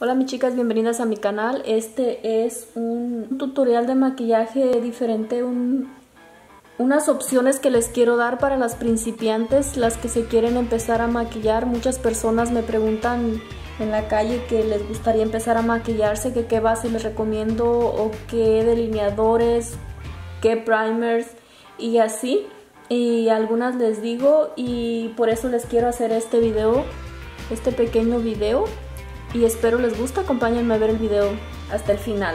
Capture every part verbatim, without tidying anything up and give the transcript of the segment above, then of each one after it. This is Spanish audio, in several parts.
Hola mis chicas, bienvenidas a mi canal. Este es un tutorial de maquillaje diferente, un, unas opciones que les quiero dar para las principiantes, las que se quieren empezar a maquillar. Muchas personas me preguntan en la calle que les gustaría empezar a maquillarse, que qué base les recomiendo o qué delineadores, qué primers y así. Y algunas les digo, y por eso les quiero hacer este video, este pequeño video. Y espero les guste, acompáñenme a ver el video hasta el final.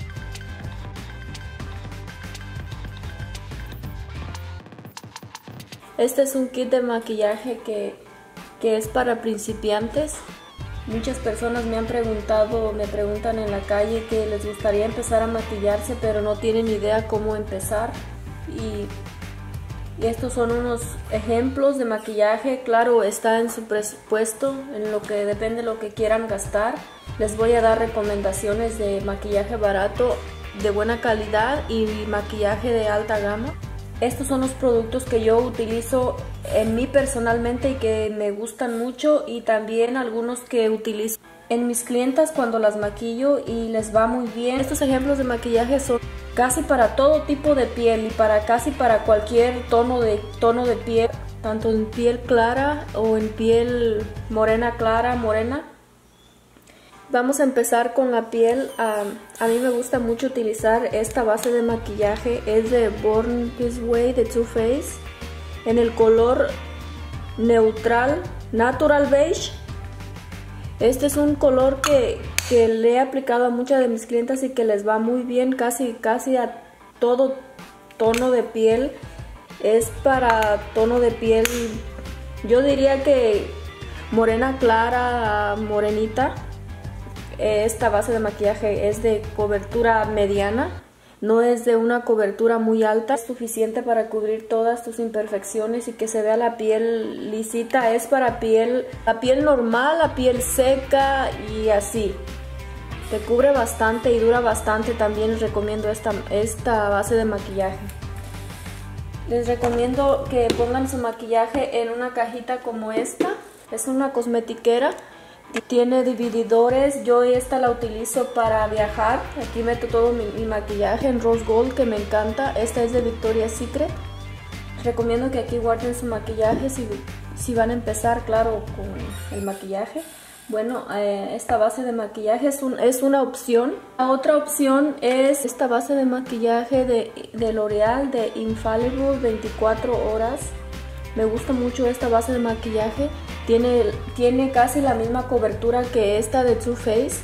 Este es un kit de maquillaje que, que es para principiantes. Muchas personas me han preguntado, me preguntan en la calle que les gustaría empezar a maquillarse, pero no tienen idea cómo empezar. Y Y estos son unos ejemplos de maquillaje. Claro, está en su presupuesto, en lo que depende de lo que quieran gastar. Les voy a dar recomendaciones de maquillaje barato, de buena calidad y maquillaje de alta gama. Estos son los productos que yo utilizo en mí personalmente y que me gustan mucho, y también algunos que utilizo en mis clientas cuando las maquillo y les va muy bien. Estos ejemplos de maquillaje son casi para todo tipo de piel y para casi para cualquier tono de, tono de piel, tanto en piel clara o en piel morena clara, morena. Vamos a empezar con la piel. Um, a mí me gusta mucho utilizar esta base de maquillaje, es de Born This Way de Too Faced, en el color neutral, Natural Beige. Este es un color que, que le he aplicado a muchas de mis clientas y que les va muy bien, casi, casi a todo tono de piel. Es para tono de piel, yo diría que morena clara, morenita. Esta base de maquillaje es de cobertura mediana, no es de una cobertura muy alta. Es suficiente para cubrir todas tus imperfecciones y que se vea la piel lisita. Es para piel, la piel normal, la piel seca y así. Te cubre bastante y dura bastante. También les recomiendo esta, esta base de maquillaje. Les recomiendo que pongan su maquillaje en una cajita como esta. Es una cosmetiquera. Tiene divididores. Yo esta la utilizo para viajar. Aquí meto todo mi, mi maquillaje en Rose Gold, que me encanta. Esta es de Victoria's Secret. Recomiendo que aquí guarden su maquillaje si, si van a empezar, claro, con el maquillaje. Bueno, eh, esta base de maquillaje es, un, es una opción. La otra opción es esta base de maquillaje de, de L'Oreal, de Infallible veinticuatro horas. Me gusta mucho esta base de maquillaje. Tiene, tiene casi la misma cobertura que esta de Too Faced.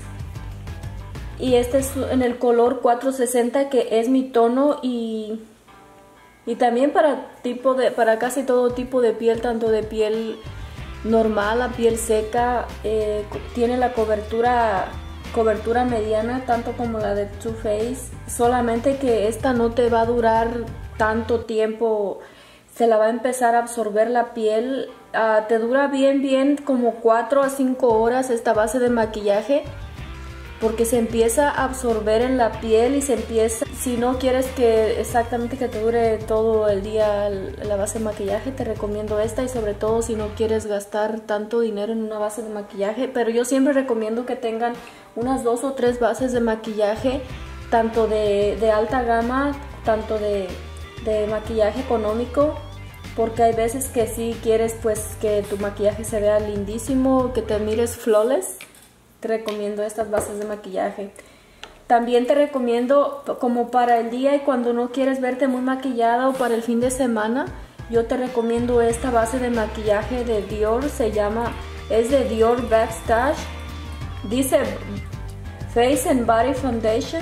Y este es en el color cuatrocientos sesenta, que es mi tono. Y, y también para, tipo de, para casi todo tipo de piel, tanto de piel normal a piel seca. Eh, tiene la cobertura, cobertura mediana, tanto como la de Too Faced. Solamente que esta no te va a durar tanto tiempo. Se la va a empezar a absorber la piel. Uh, te dura bien bien como cuatro a cinco horas esta base de maquillaje, porque se empieza a absorber en la piel y se empieza, si no quieres que exactamente que te dure todo el día la base de maquillaje, te recomiendo esta. Y sobre todo si no quieres gastar tanto dinero en una base de maquillaje, pero yo siempre recomiendo que tengan unas dos o tres bases de maquillaje, tanto de, de alta gama, tanto de, de maquillaje económico, porque hay veces que si quieres pues que tu maquillaje se vea lindísimo, que te mires flawless. Te recomiendo estas bases de maquillaje. También te recomiendo, como para el día y cuando no quieres verte muy maquillada, o para el fin de semana, yo te recomiendo esta base de maquillaje de Dior. Se llama, es de Dior Backstage. Dice Face and Body Foundation.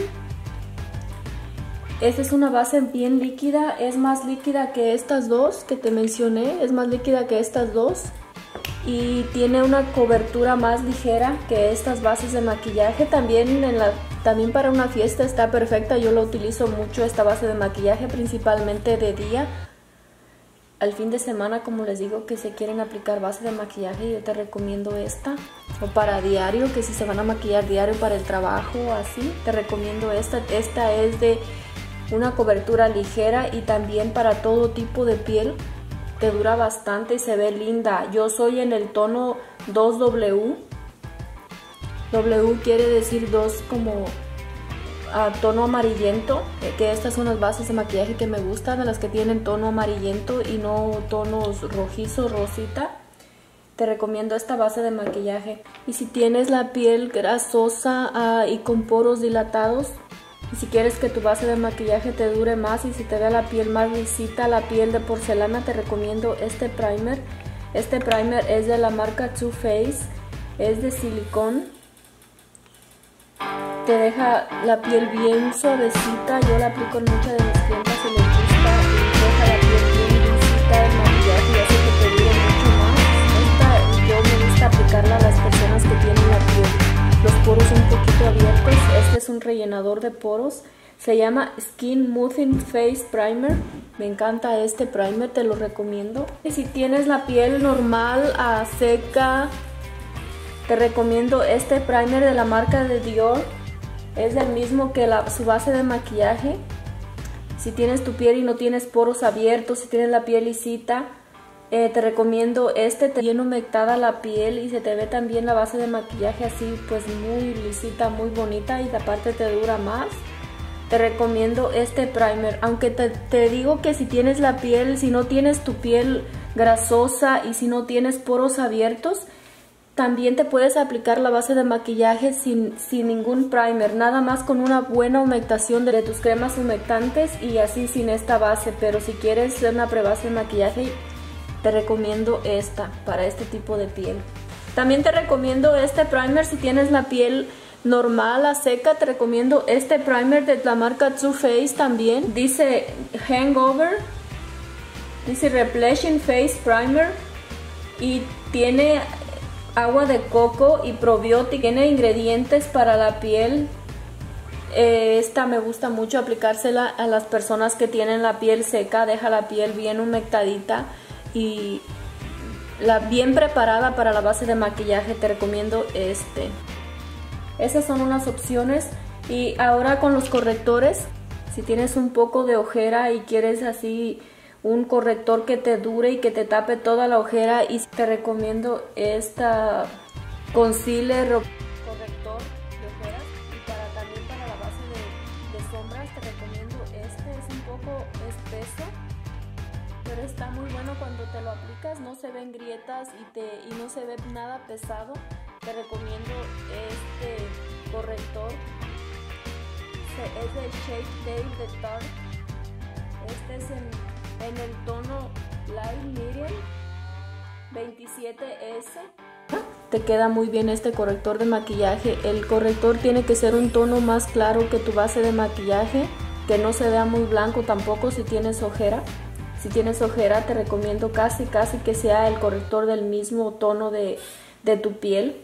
Esta es una base bien líquida, es más líquida que estas dos que te mencioné, es más líquida que estas dos. Y tiene una cobertura más ligera que estas bases de maquillaje. También, en la, también para una fiesta está perfecta. Yo lo utilizo mucho, esta base de maquillaje, principalmente de día. Al fin de semana, como les digo, que se quieren aplicar base de maquillaje, yo te recomiendo esta. O para diario, que si se van a maquillar diario para el trabajo, así, te recomiendo esta. Esta es de una cobertura ligera y también para todo tipo de piel. Te dura bastante y se ve linda. Yo soy en el tono dos W. W quiere decir dos como a tono amarillento, que estas son las bases de maquillaje que me gustan, de las que tienen tono amarillento y no tonos rojizo, rosita. Te recomiendo esta base de maquillaje. Y si tienes la piel grasosa uh, y con poros dilatados, y si quieres que tu base de maquillaje te dure más y si te vea la piel más lisita, la piel de porcelana, te recomiendo este primer. Este primer es de la marca Too Faced, es de silicón. Te deja la piel bien suavecita, yo la aplico en muchas de mis clientas y les gusta y deja la piel bien lisita, el maquillaje y hace que te dure mucho más. Esta yo me gusta aplicarla a las personas que tienen la piel, los poros un poquito abiertos. Este es un rellenador de poros, se llama Skin Smoothing Face Primer. Me encanta este primer, te lo recomiendo. Y si tienes la piel normal a seca, te recomiendo este primer de la marca de Dior. Es el mismo que la, su base de maquillaje. Si tienes tu piel y no tienes poros abiertos, si tienes la piel lisita, eh, te recomiendo este. Te bien humectada la piel y se te ve también la base de maquillaje así pues muy lisita, muy bonita y aparte te dura más. Te recomiendo este primer, aunque te, te digo que si tienes la piel, si no tienes tu piel grasosa y si no tienes poros abiertos, también te puedes aplicar la base de maquillaje sin, sin ningún primer, nada más con una buena humectación de tus cremas humectantes y así sin esta base. Pero si quieres una prebase de maquillaje, te recomiendo esta para este tipo de piel. También te recomiendo este primer si tienes la piel normal a seca, te recomiendo este primer de la marca Too Faced también. Dice Hangover, dice Replenishing Face Primer y tiene agua de coco y probiótica, tiene ingredientes para la piel. Esta me gusta mucho aplicársela a las personas que tienen la piel seca, deja la piel bien humectadita y la bien preparada para la base de maquillaje. Te recomiendo este. Esas son unas opciones. Y ahora con los correctores, si tienes un poco de ojera y quieres así un corrector que te dure y que te tape toda la ojera, y te recomiendo esta concealer corrector de ojeras. Y para también para la base de, de sombras te recomiendo este, es un poco espeso, pero está muy bueno cuando te lo aplicas, no se ven grietas y, te, y no se ve nada pesado. Te recomiendo este corrector, es de Shape Tape de Tarte. Este es en en el tono Light Medium veintisiete ese. Te queda muy bien este corrector de maquillaje. El corrector tiene que ser un tono más claro que tu base de maquillaje, que no se vea muy blanco tampoco si tienes ojera. Si tienes ojera te recomiendo casi casi que sea el corrector del mismo tono de, de tu piel.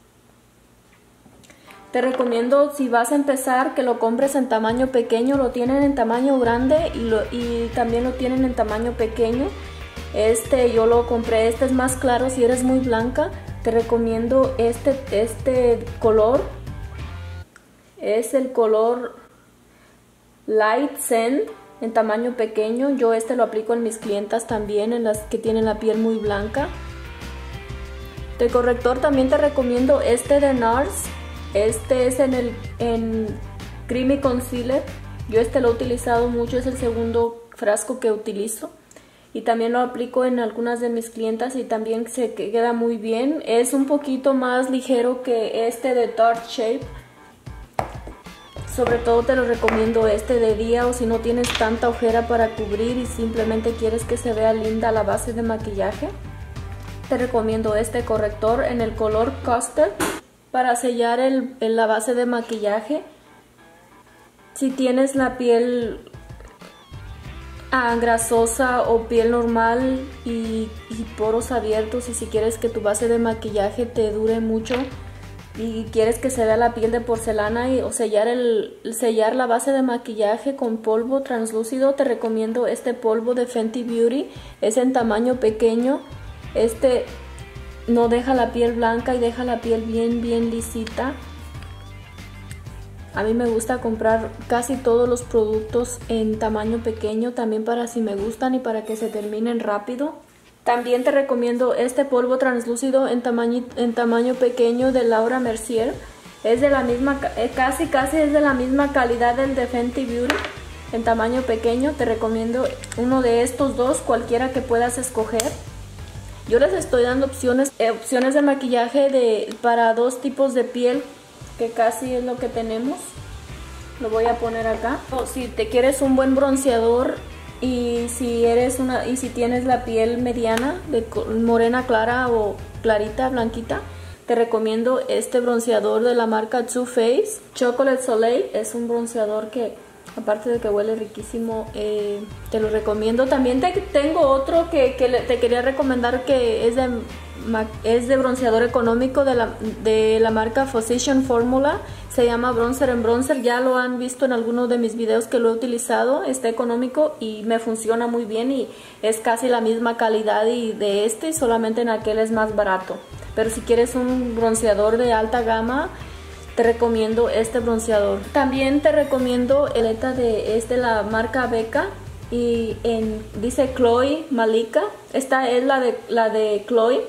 Te recomiendo, si vas a empezar, que lo compres en tamaño pequeño. Lo tienen en tamaño grande y, lo, y también lo tienen en tamaño pequeño. Este yo lo compré, este es más claro si eres muy blanca. Te recomiendo este, este color. Es el color Light Sand en tamaño pequeño. Yo este lo aplico en mis clientas también, en las que tienen la piel muy blanca. De corrector también te recomiendo este de NARS. Este es en el en Creamy Concealer. Yo este lo he utilizado mucho, es el segundo frasco que utilizo. Y también lo aplico en algunas de mis clientas y también se queda muy bien. Es un poquito más ligero que este de Tarte Shape. Sobre todo te lo recomiendo este de día o si no tienes tanta ojera para cubrir y simplemente quieres que se vea linda la base de maquillaje. Te recomiendo este corrector en el color Custard. Para sellar el, el, la base de maquillaje. Si tienes la piel ah, grasosa o piel normal y, y poros abiertos, y si quieres que tu base de maquillaje te dure mucho y quieres que se vea la piel de porcelana y, o sellar, el, sellar la base de maquillaje con polvo translúcido, te recomiendo este polvo de Fenty Beauty. Es en tamaño pequeño. Este no deja la piel blanca y deja la piel bien bien lisita. A mí me gusta comprar casi todos los productos en tamaño pequeño, también para si me gustan y para que se terminen rápido. También te recomiendo este polvo translúcido en tamaño, en tamaño pequeño de Laura Mercier. Es de la misma, casi casi es de la misma calidad del de Fenty Beauty, en tamaño pequeño. Te recomiendo uno de estos dos, cualquiera que puedas escoger. Yo les estoy dando opciones, eh, opciones de maquillaje de, para dos tipos de piel, que casi es lo que tenemos. Lo voy a poner acá. O si te quieres un buen bronceador y si eres una y si tienes la piel mediana, de morena clara o clarita, blanquita, te recomiendo este bronceador de la marca Too Faced Chocolate Soleil. Es un bronceador que, aparte de que huele riquísimo, eh, te lo recomiendo. También te, tengo otro que, que te quería recomendar, que es de, es de bronceador económico de la, de la marca Physician Formula. Se llama Bronzer en Bronzer. Ya lo han visto en algunos de mis videos que lo he utilizado. Está económico y me funciona muy bien, y es casi la misma calidad y de este, solamente en aquel es más barato. Pero si quieres un bronceador de alta gama, te recomiendo este bronceador. También te recomiendo el paleta de, es de la marca Becca, y en, dice Chloe Malika. Esta es la de, la de Chloe.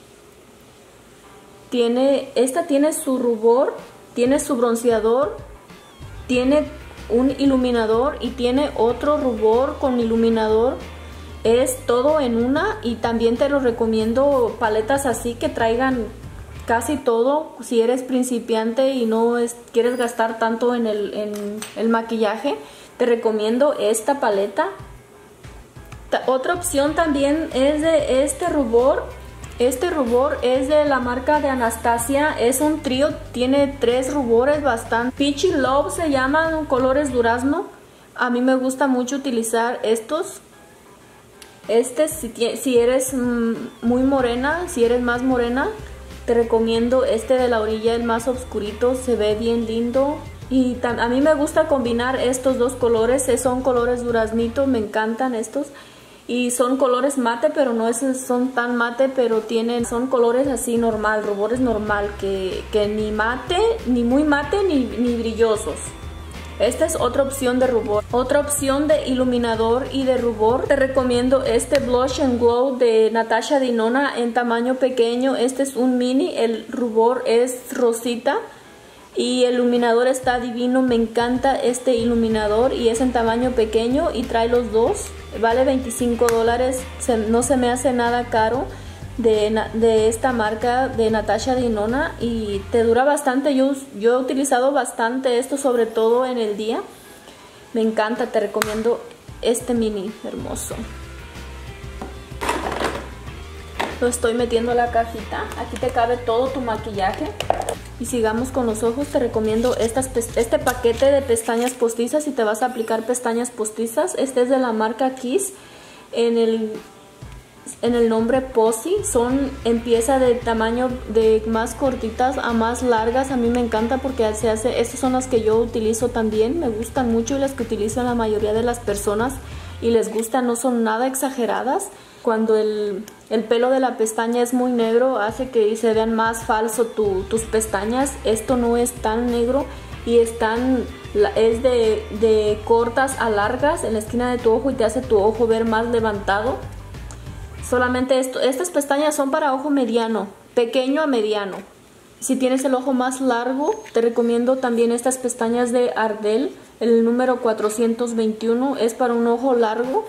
Tiene, esta tiene su rubor, tiene su bronceador, tiene un iluminador y tiene otro rubor con iluminador. Es todo en una, y también te lo recomiendo paletas así que traigan casi todo. Si eres principiante y no es, quieres gastar tanto en el, en el maquillaje, te recomiendo esta paleta. Ta, otra opción también es de este rubor. Este rubor es de la marca de Anastasia. Es un trío, tiene tres rubores bastante. Peachy Love se llaman, colores durazno. A mí me gusta mucho utilizar estos. Este, si, si eres mmm, muy morena, si eres más morena, te recomiendo este de la orilla, el más oscurito. Se ve bien lindo. Y a mí me gusta combinar estos dos colores. Son colores duraznito, me encantan estos. Y son colores mate, pero no es, son tan mate, pero tienen, son colores así normal, rubores normal, que, que ni mate, ni muy mate, ni, ni brillosos. Esta es otra opción de rubor. Otra opción de iluminador y de rubor, te recomiendo este Blush and Glow de Natasha Denona en tamaño pequeño. Este es un mini, el rubor es rosita y el iluminador está divino. Me encanta este iluminador y es en tamaño pequeño y trae los dos. Vale veinticinco dólares, se, no se me hace nada caro. De, de esta marca de Natasha Denona, y te dura bastante. Yo, yo he utilizado bastante esto, sobre todo en el día. Me encanta, te recomiendo este mini hermoso. Lo estoy metiendo a la cajita. Aquí te cabe todo tu maquillaje. Y sigamos con los ojos. Te recomiendo estas, este paquete de pestañas postizas si te vas a aplicar pestañas postizas. Este es de la marca Kiss. En el en el nombre Posy, son en pieza de tamaño de más cortitas a más largas. A mí me encanta porque se hace, estas son las que yo utilizo también, me gustan mucho, y las que utilizan la mayoría de las personas y les gustan, no son nada exageradas. Cuando el, el pelo de la pestaña es muy negro, hace que se vean más falso tu, tus pestañas. Esto no es tan negro y están, es de, de cortas a largas en la esquina de tu ojo y te hace tu ojo ver más levantado. Solamente esto, estas pestañas son para ojo mediano, pequeño a mediano. Si tienes el ojo más largo, te recomiendo también estas pestañas de Ardell. El número cuatrocientos veintiuno es para un ojo largo.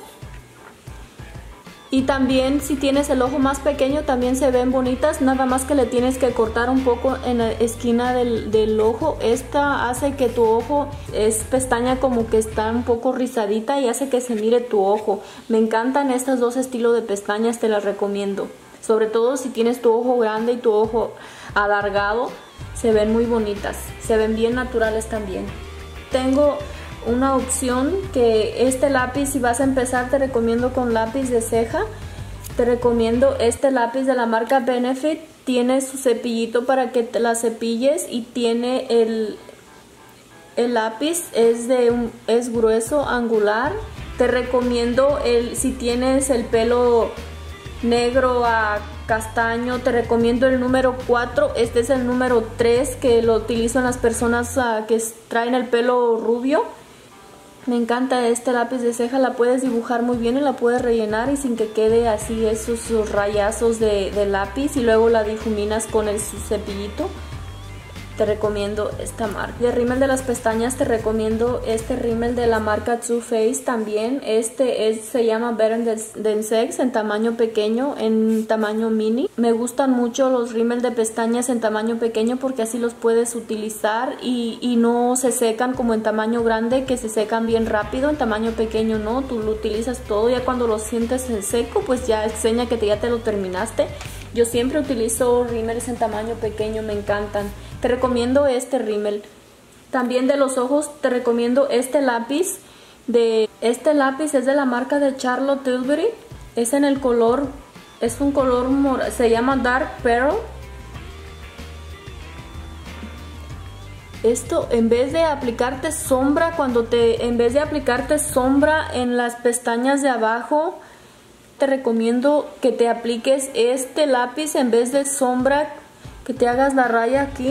Y también si tienes el ojo más pequeño también se ven bonitas, nada más que le tienes que cortar un poco en la esquina del, del ojo. Esta hace que tu ojo, es pestaña como que está un poco rizadita y hace que se mire tu ojo. Me encantan estos dos estilos de pestañas, te las recomiendo. Sobre todo si tienes tu ojo grande y tu ojo alargado, se ven muy bonitas, se ven bien naturales también. Tengo una opción que este lápiz, si vas a empezar, te recomiendo con lápiz de ceja. Te recomiendo este lápiz de la marca Benefit. Tiene su cepillito para que te la cepilles y tiene el, el lápiz es de un, es grueso, angular. Te recomiendo el, si tienes el pelo negro a castaño, te recomiendo el número cuatro. Este es el número tres que lo utilizan las personas uh, que traen el pelo rubio. Me encanta este lápiz de ceja, la puedes dibujar muy bien y la puedes rellenar y sin que quede así esos, esos rayazos de, de lápiz, y luego la difuminas con el su cepillito. te recomiendo esta marca. De rímel de las pestañas te recomiendo este rímel de la marca Too Faced también. Este es, se llama Better Than Sex en tamaño pequeño, en tamaño mini. Me gustan mucho los rímel de pestañas en tamaño pequeño porque así los puedes utilizar y, y no se secan como en tamaño grande, que se secan bien rápido. En tamaño pequeño no, tú lo utilizas todo, ya cuando lo sientes en seco pues ya enseña que te, ya te lo terminaste. Yo siempre utilizo rímeles en tamaño pequeño, me encantan. Te recomiendo este rímel. También de los ojos te recomiendo este lápiz. De, este lápiz es de la marca de Charlotte Tilbury. Es en el color, es un color morado, se llama Dark Pearl. Esto, en vez de aplicarte sombra, cuando te, en vez de aplicarte sombra en las pestañas de abajo, te recomiendo que te apliques este lápiz en vez de sombra, que te hagas la raya aquí.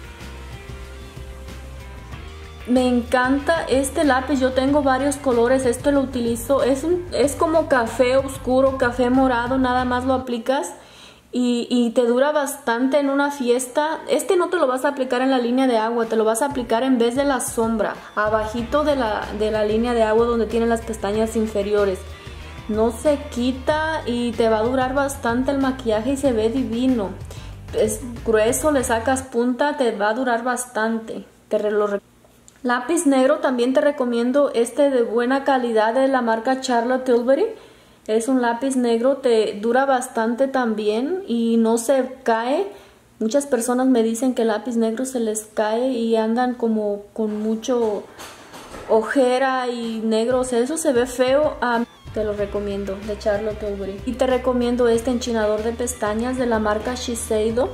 Me encanta este lápiz, yo tengo varios colores, este lo utilizo, es, un, es como café oscuro, café morado, nada más lo aplicas y, y te dura bastante en una fiesta. Este no te lo vas a aplicar en la línea de agua, te lo vas a aplicar en vez de la sombra, abajito de la, de la línea de agua donde tienen las pestañas inferiores. No se quita y te va a durar bastante el maquillaje y se ve divino. Es grueso, le sacas punta, te va a durar bastante. Te lo Lápiz negro también te recomiendo este de buena calidad de la marca Charlotte Tilbury. Es un lápiz negro, te dura bastante también y no se cae. Muchas personas me dicen que el lápiz negro se les cae y andan como con mucho ojera y negro, o sea, eso se ve feo. Um, te lo recomiendo, de Charlotte Tilbury. Y te recomiendo este enchinador de pestañas de la marca Shiseido.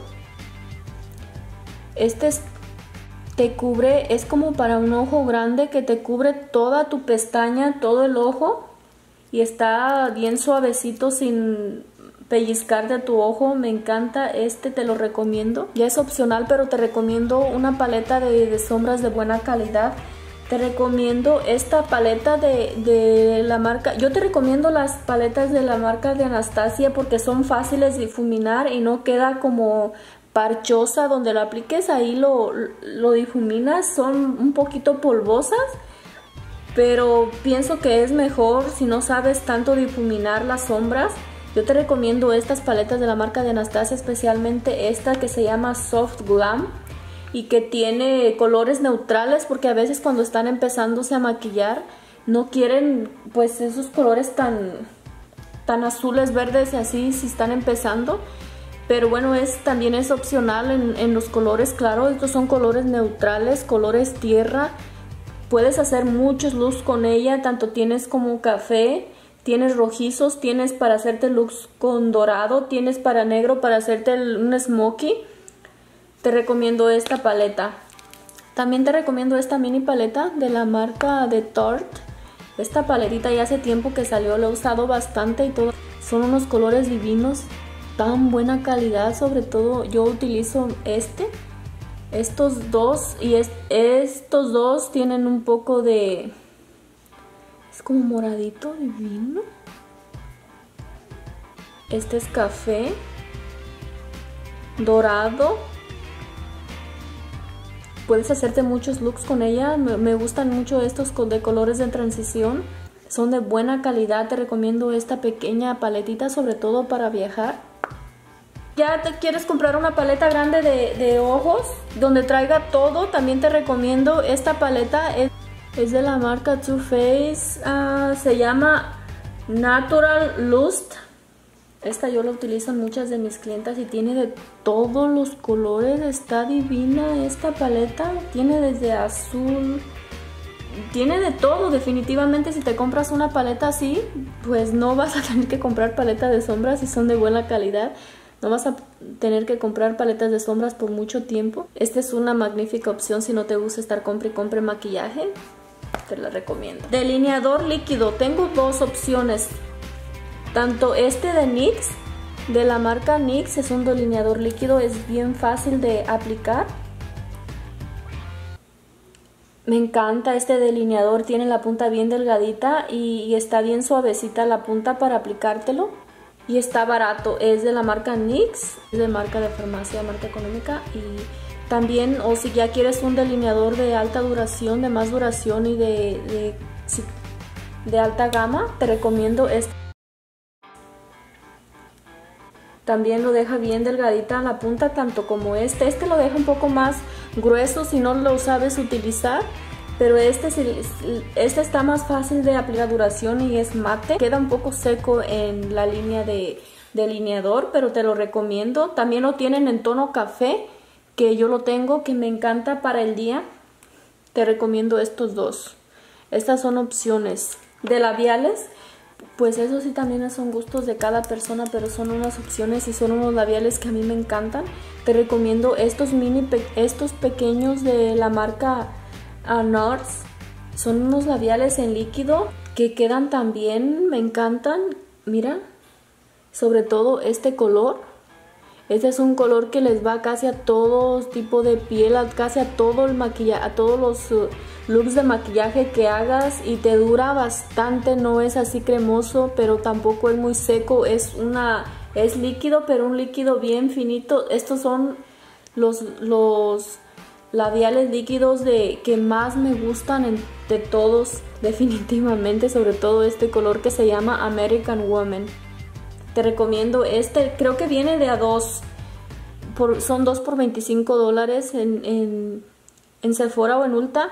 Este es, te cubre, es como para un ojo grande, que te cubre toda tu pestaña, todo el ojo, y está bien suavecito sin pellizcarte a tu ojo. Me encanta este, te lo recomiendo. Ya es opcional, pero te recomiendo una paleta de, de sombras de buena calidad. Te recomiendo esta paleta de, de la marca, yo te recomiendo las paletas de la marca de Anastasia porque son fáciles de difuminar y no queda como parchosa. Donde lo apliques ahí lo, lo difuminas. Son un poquito polvosas, pero pienso que es mejor si no sabes tanto difuminar las sombras. Yo te recomiendo estas paletas de la marca de Anastasia, especialmente esta que se llama Soft Glam y que tiene colores neutrales, porque a veces cuando están empezándose a maquillar no quieren pues esos colores tan, tan azules, verdes y así si están empezando. Pero bueno, es, también es opcional en, en los colores claros. Estos son colores neutrales, colores tierra. Puedes hacer muchos looks con ella, tanto tienes como café, tienes rojizos, tienes para hacerte looks con dorado, tienes para negro para hacerte el, un smokey. Te recomiendo esta paleta. También te recomiendo esta mini paleta de la marca de Tarte. Esta paletita ya hace tiempo que salió, la he usado bastante y todo. Son unos colores divinos, tan buena calidad. Sobre todo yo utilizo este, estos dos, y es, estos dos tienen un poco de, es como moradito divino. Este es café, dorado. Puedes hacerte muchos looks con ella. Me, me gustan mucho estos de colores de transición. Son de buena calidad. Te recomiendo esta pequeña paletita, sobre todo para viajar. Ya te quieres comprar una paleta grande de, de ojos, donde traiga todo. También te recomiendo esta paleta. Es, es de la marca Too Faced. Uh, se llama Natural Lust. Esta yo la utilizo en muchas de mis clientas y tiene de todos los colores. Está divina esta paleta. Tiene desde azul, tiene de todo. Definitivamente si te compras una paleta así, pues no vas a tener que comprar paletas de sombras si son de buena calidad. No vas a tener que comprar paletas de sombras por mucho tiempo. Esta es una magnífica opción si no te gusta estar compre y compre maquillaje. Te la recomiendo. Delineador líquido. Tengo dos opciones. Tanto este de N Y X, de la marca N Y X, es un delineador líquido, es bien fácil de aplicar. Me encanta este delineador, tiene la punta bien delgadita y, y está bien suavecita la punta para aplicártelo. Y está barato, es de la marca N Y X, es de marca de farmacia, marca económica, y También, o si ya quieres un delineador de alta duración, de más duración y de, de, de alta gama, te recomiendo este. También lo deja bien delgadita a la punta, tanto como este. Este lo deja un poco más grueso si no lo sabes utilizar. Pero este, este está más fácil de aplicación y es mate. Queda un poco seco en la línea de delineador, pero te lo recomiendo. También lo tienen en tono café, que yo lo tengo, que me encanta para el día. Te recomiendo estos dos. Estas son opciones. De labiales, pues eso sí también son gustos de cada persona, pero son unas opciones y son unos labiales que a mí me encantan. Te recomiendo estos mini, estos pequeños de la marca a Nars. Son unos labiales en líquido que quedan tan bien, me encantan. Mira, sobre todo este color. Este es un color que les va casi a todo tipo de piel, a casi a todo el maquillaje, a todos los uh, looks de maquillaje que hagas, y te dura bastante. No es así cremoso, pero tampoco es muy seco. Es una es líquido, pero un líquido bien finito. Estos son los los labiales líquidos de que más me gustan en, de todos, definitivamente, sobre todo este color que se llama American Woman. Te recomiendo este, creo que viene de a dos, por, son dos por veinticinco dólares en, en, en Sephora o en Ulta,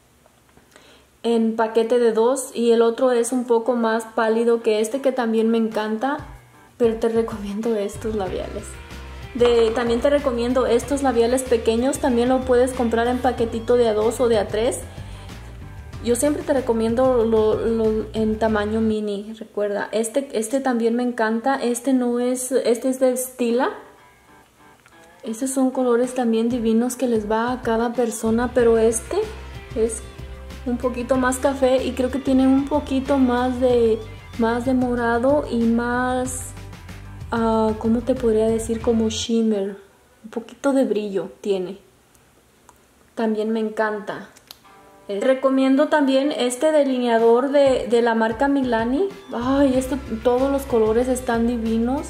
en paquete de dos, y el otro es un poco más pálido que este, que también me encanta, pero te recomiendo estos labiales. De, también te recomiendo estos labiales pequeños, también lo puedes comprar en paquetito de a dos o de a tres. Yo siempre te recomiendo lo, lo, en tamaño mini, recuerda. Este, este también me encanta, este no es, este es de Stila. Estos son colores también divinos que les va a cada persona, pero este es un poquito más café y creo que tiene un poquito más de, más de morado y más... Uh, ¿cómo te podría decir? Como shimmer, un poquito de brillo tiene. También me encanta. Eh, recomiendo también este delineador de, de la marca Milani. Ay, esto, todos los colores están divinos.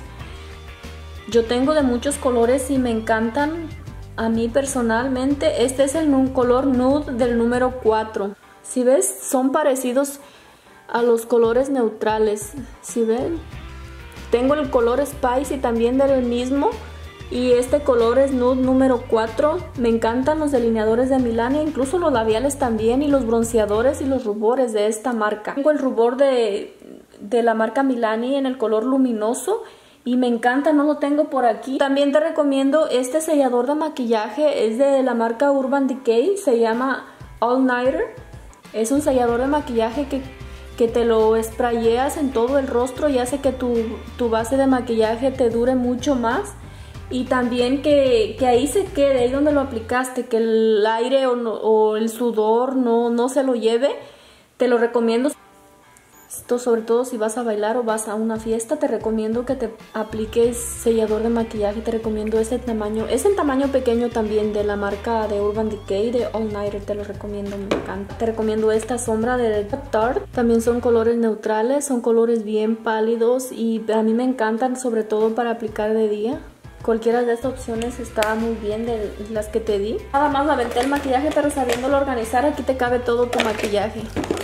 Yo tengo de muchos colores y me encantan. A mí personalmente, este es el color nude del número cuatro. Si ves, son parecidos a los colores neutrales. Si ven, tengo el color Spicy también del mismo, y este color es nude número cuatro. Me encantan los delineadores de Milani, incluso los labiales también, y los bronceadores y los rubores de esta marca. Tengo el rubor de, de la marca Milani en el color luminoso y me encanta, no lo tengo por aquí. También te recomiendo este sellador de maquillaje, es de la marca Urban Decay, se llama All Nighter. Es un sellador de maquillaje que que te lo sprayeas en todo el rostro y hace que tu, tu base de maquillaje te dure mucho más, y también que, que ahí se quede, ahí donde lo aplicaste, que el aire o, no, o el sudor no, no se lo lleve. Te lo recomiendo. Esto, sobre todo si vas a bailar o vas a una fiesta, te recomiendo que te apliques sellador de maquillaje. Te recomiendo este tamaño, es en tamaño pequeño también, de la marca de Urban Decay, de All Nighter. Te lo recomiendo, me encanta. Te recomiendo esta sombra de Tarte. También son colores neutrales, son colores bien pálidos y a mí me encantan, sobre todo para aplicar de día. Cualquiera de estas opciones está muy bien, de las que te di. Nada más aventé el maquillaje, pero sabiéndolo organizar, aquí te cabe todo tu maquillaje.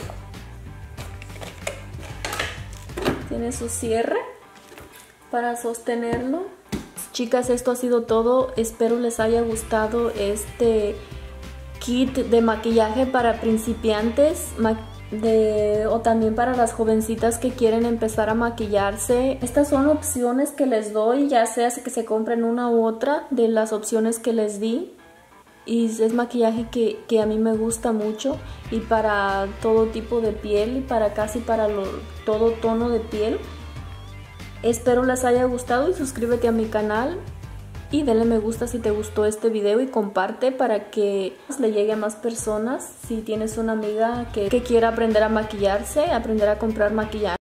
Tiene su cierre para sostenerlo. Chicas, esto ha sido todo. Espero les haya gustado este kit de maquillaje para principiantes de, o también para las jovencitas que quieren empezar a maquillarse. Estas son opciones que les doy, ya sea que se compren una u otra de las opciones que les di. Y es maquillaje que, que a mí me gusta mucho, y para todo tipo de piel y para casi para lo, todo tono de piel. Espero les haya gustado y suscríbete a mi canal y denle me gusta si te gustó este video, y comparte para que le llegue a más personas. Si tienes una amiga que, que quiera aprender a maquillarse, aprender a comprar maquillaje.